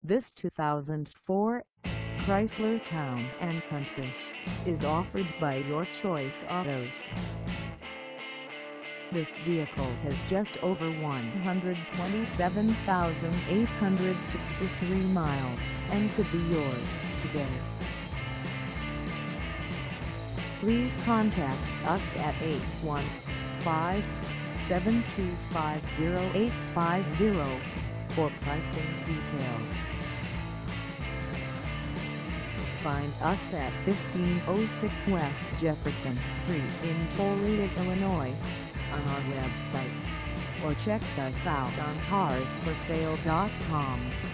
This 2004 Chrysler Town & Country is offered by Your Choice Autos. This vehicle has just over 127,863 miles and could be yours today. Please contact us at 815-725-0850 for pricing details. Find us at 1506 West Jefferson Street in Toledo, Illinois, on our website, or check us out on carsforsale.com.